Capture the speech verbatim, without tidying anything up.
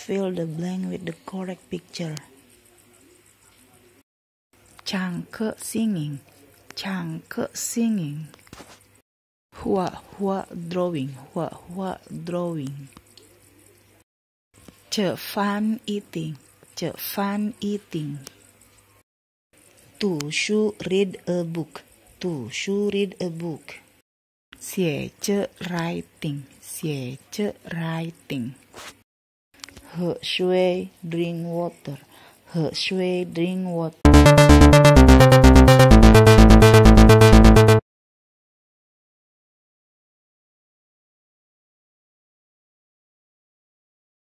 Fill the blank with the correct picture. Changke singing, changke singing. Hua hua drawing, hua hua drawing. Che fan eating, che fan eating. Tu shu read a book, tu shu read a book. Xie che writing, xie che writing. He shui drink water, he shui drink water.